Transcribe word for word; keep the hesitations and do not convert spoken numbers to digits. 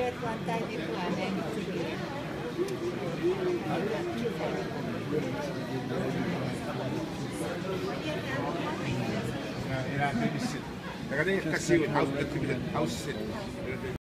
that one time in Planet. Yeah, yeah, maybe sit. Like I think I see how how sit.